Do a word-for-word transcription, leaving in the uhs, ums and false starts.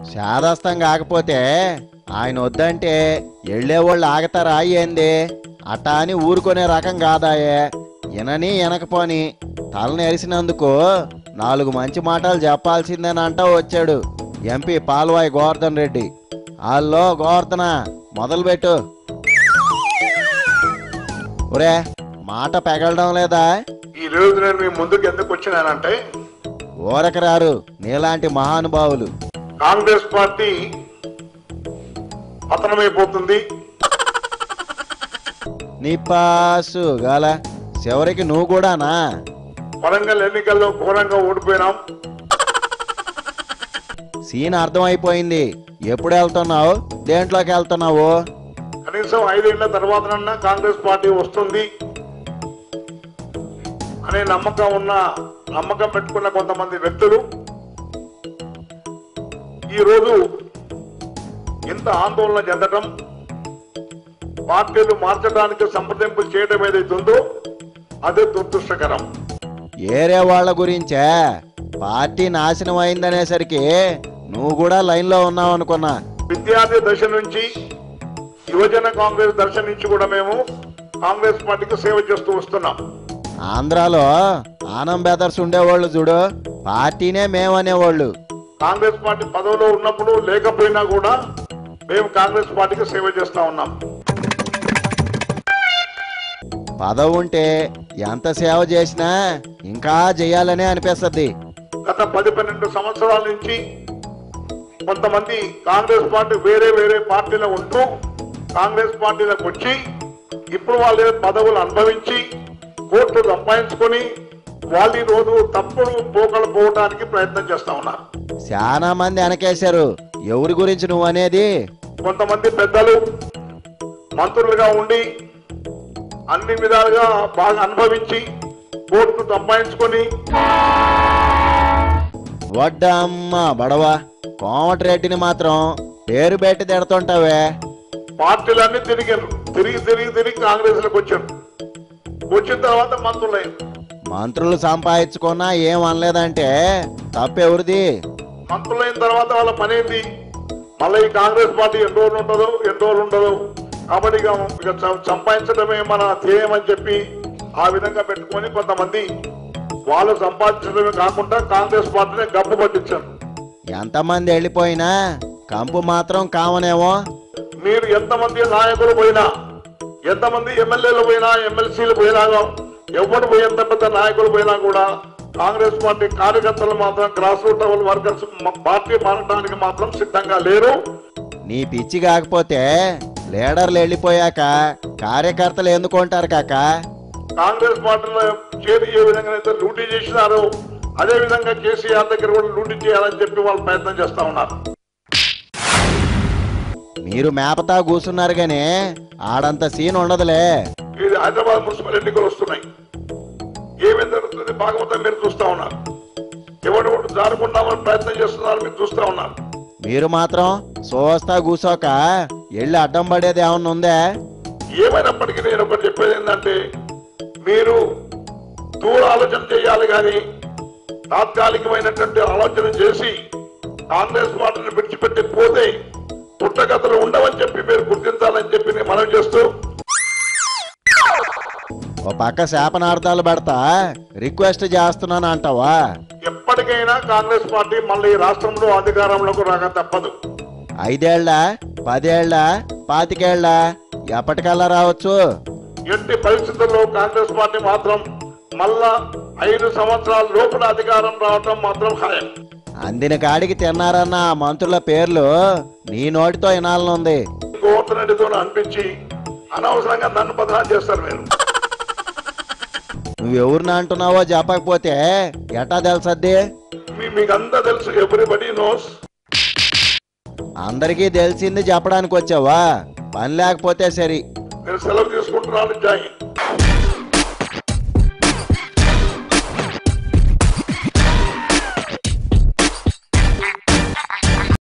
శాదస్తం కాకపోతే ఆయన వద్దంటే వెళ్ళేవాళ్ళు ఆగతారా ఏంది? అట్టా అని ఊరుకునే రకం కాదాయే. వినని వెనకపోని తలని ఎరిసినందుకు నాలుగు మంచి మాటలు చెప్పాల్సిందేనంటా వచ్చాడు ఎంపీ పాల్వాయి గోవర్ధన్ రెడ్డి. హలో గోవర్ధన, మొదలుపెట్టు. ఒరే, మాట పెగలడం లేదా? ఈ రోజు నేను మీ ముందుకు ఎందుకు వచ్చినానంటే, ఓరకరారు నీలాంటి మహానుభావులు. కాంగ్రెస్ పార్టీ పతనమైపోతుంది. నీ పాసు గాల చివరికి నువ్వు కూడానా? వరంగల్ ఎన్నికల్లో ఘోరంగా ఓడిపోయినాం. సీన్ అర్థమైపోయింది. ఎప్పుడు వెళ్తున్నావు? దేంట్లోకి వెళ్తున్నావు? కనీసం ఐదేళ్ల తర్వాతనన్నా కాంగ్రెస్ పార్టీ వస్తుంది అనే నమ్మకం ఉన్న నమ్మకం పెట్టుకున్న కొంతమంది వ్యక్తులు ఈరోజు ఇంత ఆందోళన చెందడం, పార్టీలు మార్చడానికి సంప్రదింపులు చేయడం ఏదైతుందో అదే దురదృష్టకరం. ఏరే వాళ్ళ గురించే పార్టీ నాశనం అయిందనేసరికి నువ్వు కూడా లైన్లో ఉన్నావు అనుకున్నా. విద్యార్థి దశ నుంచి యువజన కాంగ్రెస్ దశ నుంచి కూడా మేము కాంగ్రెస్ పార్టీకి సేవ చేస్తూ వస్తున్నాం. ఆంధ్రాలో ఆనం బెదర్స్ ఉండేవాళ్ళు చూడు, పార్టీనే మేమనేవాళ్ళు. కాంగ్రెస్ పార్టీ పదవిలో ఉన్నప్పుడు లేకపోయినా కూడా మేము కాంగ్రెస్ పార్టీకి సేవ చేస్తా ఉన్నాం. పదవి ఉంటే ఎంత సేవ చేసినా ఇంకా చేయాలనే అనిపిస్తుంది. గత పది పన్నెండు సంవత్సరాల నుంచి కొంతమంది కాంగ్రెస్ పార్టీ వేరే వేరే పార్టీలో ఉంటూ కాంగ్రెస్ పార్టీలకు వచ్చి ఇప్పుడు వాళ్ళ పదవులు అనుభవించి కోట్లు సంపాదించుకొని వాళ్ళు ఈ రోజు తప్పుడు పోకలు పోవడానికి ప్రయత్నం చేస్తా ఉన్నారు. చాలా మంది వెనకేశారు. ఎవరి గురించి నువ్వు అనేది? కొంతమంది పెద్దలు మంత్రులుగా ఉండి అన్ని విధాలుగా బాగా అనుభవించి కోట్లు సంపాదించుకొని వడ్డమ్మ బడవ కోమటిరెడ్డిని మాత్రం పేరు పెట్టి తిడుతుంటావే. పార్టీలన్నీ తిరిగారు, తిరిగి తిరిగి తిరిగి కాంగ్రెస్ లకు వచ్చారు. వచ్చిన తర్వాత మంత్రులయ్యారు. మంత్రులు సంపాదించుకున్నా ఏం అనలేదంటే తప్పెవరిది? మంత్రులైన తర్వాత వాళ్ళ పని ఏంది? మళ్ళీ ఈ కాంగ్రెస్ పార్టీ ఎన్ని రోజులు ఉంటుందో ఎన్ని రోజులు ఉండదు కాబట్టి ఇక ఇక సంపాదించడమే మన ధ్యేయం అని చెప్పి ఆ విధంగా పెట్టుకొని కొంతమంది వాళ్ళు సంపాదించడమే కాకుండా కాంగ్రెస్ పార్టీని గబ్బు పట్టించారు. ఎంతమంది వెళ్ళిపోయినా కంపు మాత్రం కామనేమో. మీరు ఎంతమంది నాయకులు పోయినా, ఎంతమంది ఎమ్మెల్యేలు పోయినా, ఎమ్మెల్సీలు పోయినా, ఎవరు పోయి ఎంత పెద్ద నాయకులు పోయినా కూడా కాంగ్రెస్ పార్టీ కార్యకర్తలు మాత్రం grass root level workers party మారడానికి మాత్రం సిద్ధంగా లేరు. నీ పిచ్చి కాకపోతే లీడర్లు వెళ్ళిపోయాక కార్యకర్తలు ఎందుకుంటారు కాక? కాంగ్రెస్ పార్టీలో చేరి ఏ విధంగా అయితే లూటీ చేసినారో అదే విధంగా కేసీఆర్ దగ్గర కూడా లూటీ చేయాలని చెప్పి వాళ్ళు ప్రయత్నం చేస్తా ఉన్నారు. మీరు మేపతా కూర్చున్నారు గానీ ఆడంత సీన్ ఉండదులే. ఇది హైదరాబాద్ మున్సిపల్ ఎన్నికలు వస్తున్నాయి. ఏమేం జరుగుతుంది భాగవతం మీరు చూస్తా ఉన్నారు. ఎవరు జారుకుందామని ప్రయత్నం చేస్తున్నారు మీరు చూస్తా ఉన్నారు. మీరు మాత్రం సోస్తా కూసోక వెళ్ళి అడ్డం పడేది ఏమన్నా ఉందే? ఏమైనప్పటికీ నేను ఒకటి చెప్పేది ఏంటంటే, మీరు దూర ఆలోచన చేయాలి కానీ తాత్కాలికమైనటువంటి ఆలోచన చేసి కాంగ్రెస్ పార్టీని విడిచిపెట్టి పోతే పుట్టగతులు ఉండవని చెప్పి మీరు గుర్తించాలని చెప్పి నేను మనం చేస్తూ, ఓ పక్క శాపనార్థాలు పెడతా రిక్వెస్ట్ చేస్తున్నాను అంటావా? ఎప్పటికైనా కాంగ్రెస్ పార్టీ మళ్ళీ రాష్ట్రంలో అధికారంలోకి రాక తప్పదు. ఐదేళ్ల, పదేళ్ల, పాతికేళ్ల ఎప్పటికల్లా రావచ్చు. ఎట్టి పరిస్థితుల్లో కాంగ్రెస్ పార్టీ మాత్రం మళ్ళా ఐదు సంవత్సరాల లోపల అధికారం రావటం మాత్రం ఖాయం. అందిన కాడికి తిన్నారన్న మంత్రుల పేర్లు నీ నోటితో వినాలనుంది. గోవర్ధన్ రెడ్డితో అనిపించి అనవసరంగా నన్ను బదనాలు చేస్తారు. మీరు నువ్వెవరిని అంటున్నావో చెప్పకపోతే ఎట్టా తెలుసద్ది? మీకు అంతా తెలుసు. Everybody knows. అందరికీ తెలిసింది చెప్పడానికి వచ్చావా? పని లేకపోతే సరి. మీరు సెలవు తీసుకుంటున్నాను. జాయి.